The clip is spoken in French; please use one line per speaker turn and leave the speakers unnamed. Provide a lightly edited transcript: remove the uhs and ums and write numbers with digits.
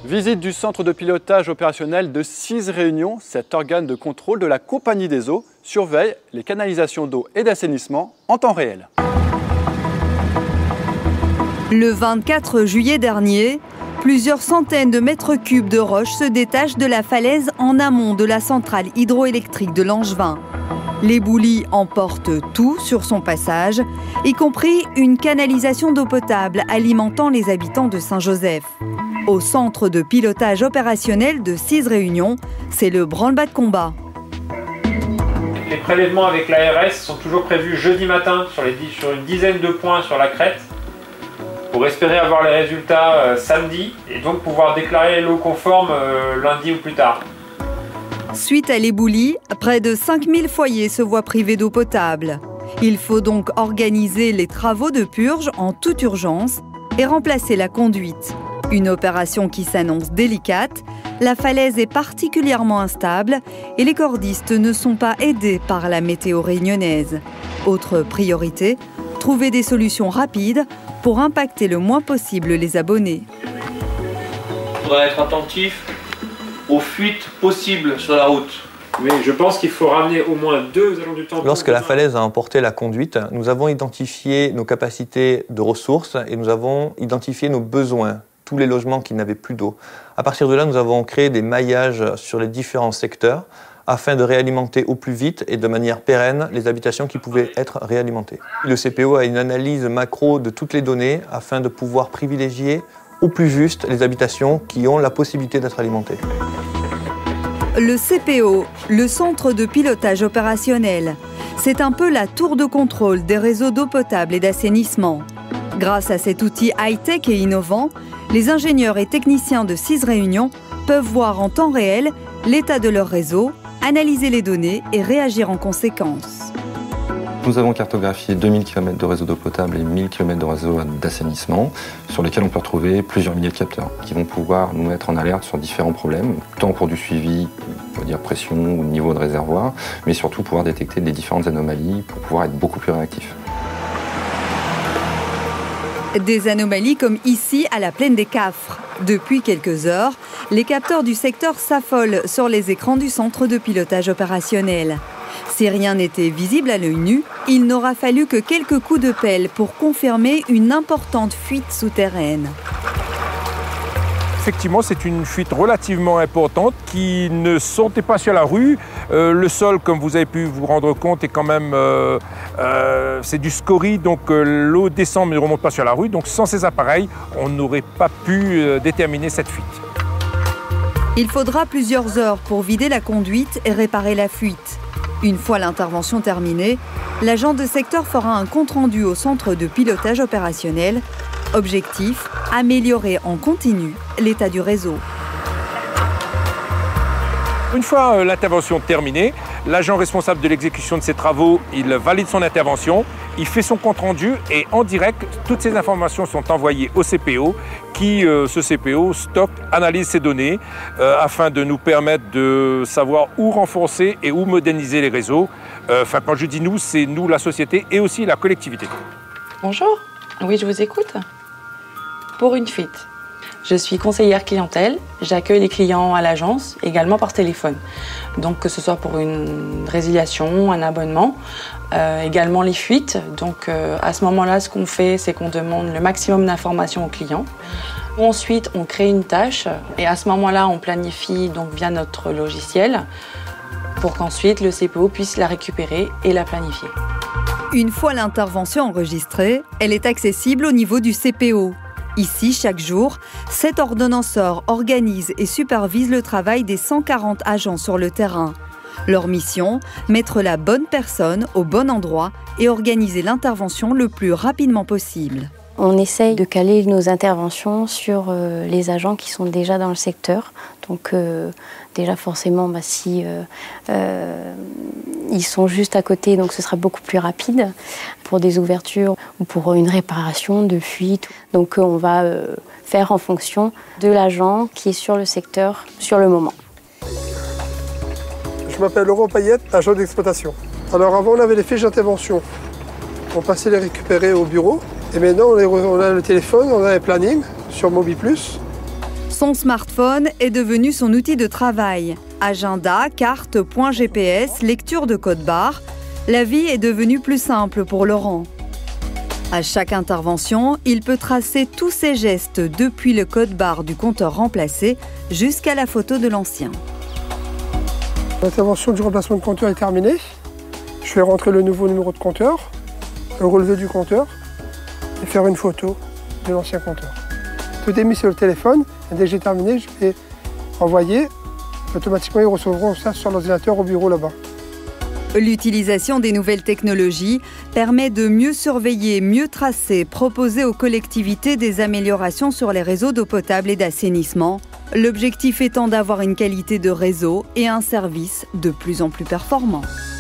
Visite du centre de pilotage opérationnel de 6 Réunions. Cet organe de contrôle de la Compagnie des eaux surveille les canalisations d'eau et d'assainissement en temps réel.
Le 24 juillet dernier, plusieurs centaines de mètres cubes de roches se détachent de la falaise en amont de la centrale hydroélectrique de Langevin. L'éboulis emporte tout sur son passage, y compris une canalisation d'eau potable alimentant les habitants de Saint-Joseph. Au centre de pilotage opérationnel de 6 Réunions, c'est le branle-bas de combat.
Les prélèvements avec l'ARS sont toujours prévus jeudi matin sur une dizaine de points sur la crête pour espérer avoir les résultats samedi et donc pouvoir déclarer l'eau conforme lundi ou plus tard.
Suite à l'éboulis, près de 5000 foyers se voient privés d'eau potable. Il faut donc organiser les travaux de purge en toute urgence et remplacer la conduite. Une opération qui s'annonce délicate, la falaise est particulièrement instable et les cordistes ne sont pas aidés par la météo réunionnaise. Autre priorité, trouver des solutions rapides pour impacter le moins possible les abonnés.
Il faudra être attentif aux fuites possibles sur la route.
Mais je pense qu'il faut ramener au moins 2 agents du temps.
Lorsque la falaise a emporté la conduite, nous avons identifié nos capacités de ressources et nous avons identifié nos besoins, tous les logements qui n'avaient plus d'eau. À partir de là, nous avons créé des maillages sur les différents secteurs afin de réalimenter au plus vite et de manière pérenne les habitations qui pouvaient être réalimentées. Le CPO a une analyse macro de toutes les données afin de pouvoir privilégier au plus juste les habitations qui ont la possibilité d'être alimentées.
Le CPO, le centre de pilotage opérationnel, c'est un peu la tour de contrôle des réseaux d'eau potable et d'assainissement. Grâce à cet outil high-tech et innovant, les ingénieurs et techniciens de 6 Réunions peuvent voir en temps réel l'état de leur réseau, analyser les données et réagir en conséquence.
Nous avons cartographié 2000 km de réseau d'eau potable et 1000 km de réseau d'assainissement sur lesquels on peut retrouver plusieurs milliers de capteurs qui vont pouvoir nous mettre en alerte sur différents problèmes, tant pour du suivi, on va dire pression ou niveau de réservoir, mais surtout pouvoir détecter les différentes anomalies pour pouvoir être beaucoup plus réactifs.
Des anomalies comme ici à la plaine des Cafres. Depuis quelques heures, les capteurs du secteur s'affolent sur les écrans du centre de pilotage opérationnel. Si rien n'était visible à l'œil nu, il n'aura fallu que quelques coups de pelle pour confirmer une importante fuite souterraine.
Effectivement, c'est une fuite relativement importante qui ne sortait pas sur la rue. Le sol, comme vous avez pu vous rendre compte, est quand même c'est du scorie, donc l'eau descend mais ne remonte pas sur la rue. Donc sans ces appareils, on n'aurait pas pu déterminer cette fuite.
Il faudra plusieurs heures pour vider la conduite et réparer la fuite. Une fois l'intervention terminée, l'agent de secteur fera un compte-rendu au centre de pilotage opérationnel. Objectif, améliorer en continu l'état du réseau.
Une fois l'intervention terminée, l'agent responsable de l'exécution de ces travaux, il valide son intervention, il fait son compte-rendu et en direct, toutes ces informations sont envoyées au CPO qui, ce CPO, stocke, analyse ces données afin de nous permettre de savoir où renforcer et où moderniser les réseaux. Quand je dis nous, c'est nous, la société et aussi la collectivité.
Bonjour, oui, je vous écoute. Pour une fuite. Je suis conseillère clientèle, j'accueille les clients à l'agence, également par téléphone. Donc que ce soit pour une résiliation, un abonnement, également les fuites. Donc à ce moment-là, ce qu'on fait, c'est qu'on demande le maximum d'informations aux clients. Ensuite, on crée une tâche et à ce moment-là, on planifie donc via notre logiciel pour qu'ensuite le CPO puisse la récupérer et la planifier.
Une fois l'intervention enregistrée, elle est accessible au niveau du CPO. Ici, chaque jour, 7 ordonnanceurs organisent et supervisent le travail des 140 agents sur le terrain. Leur mission, mettre la bonne personne au bon endroit et organiser l'intervention le plus rapidement possible.
On essaye de caler nos interventions sur les agents qui sont déjà dans le secteur. Donc déjà forcément, si ils sont juste à côté, donc ce sera beaucoup plus rapide pour des ouvertures ou pour une réparation de fuite. Donc on va faire en fonction de l'agent qui est sur le secteur sur le moment.
Je m'appelle Laurent Payette, agent d'exploitation. Alors avant on avait les fiches d'intervention. On passait les récupérer au bureau. Et maintenant on a le téléphone, on a les plannings sur Mobi+.
Son smartphone est devenu son outil de travail. Agenda, carte, point GPS, lecture de code-barre, la vie est devenue plus simple pour Laurent. À chaque intervention, il peut tracer tous ses gestes depuis le code-barre du compteur remplacé jusqu'à la photo de l'ancien.
L'intervention du remplacement de compteur est terminée. Je vais rentrer le nouveau numéro de compteur, le relevé du compteur et faire une photo de l'ancien compteur. Tout est mis sur le téléphone et dès que j'ai terminé, je vais envoyer. Automatiquement, ils recevront ça sur l'ordinateur au bureau là-bas.
L'utilisation des nouvelles technologies permet de mieux surveiller, mieux tracer, proposer aux collectivités des améliorations sur les réseaux d'eau potable et d'assainissement. L'objectif étant d'avoir une qualité de réseau et un service de plus en plus performant.